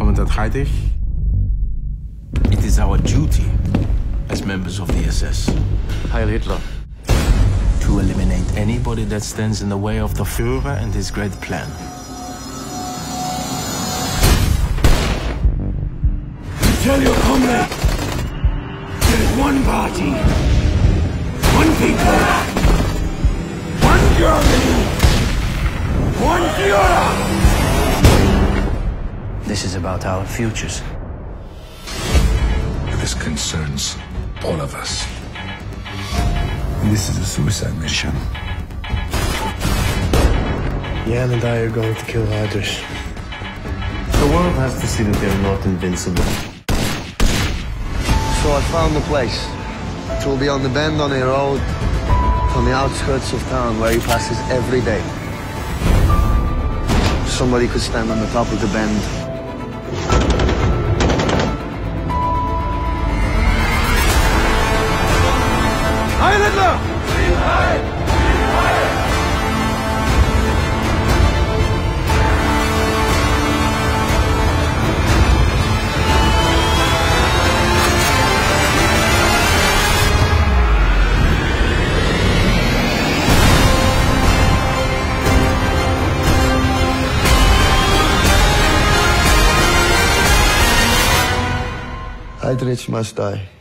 moment at Heydrich. It is our duty as members of the SS. Heil Hitler. To eliminate anybody that stands in the way of the Führer and his great plan. Tell your comrades, there is one party, one people, one Germany, one Führer! This is about our futures. This concerns all of us. This is a suicide mission. Jan and I are going to kill Heydrich. The world has to see that they're not invincible. So I found a place. It will be on the bend on a road, on the outskirts of town where he passes every day. Somebody could stand on the top of the bend. Heil Hitler! Heydrich must die.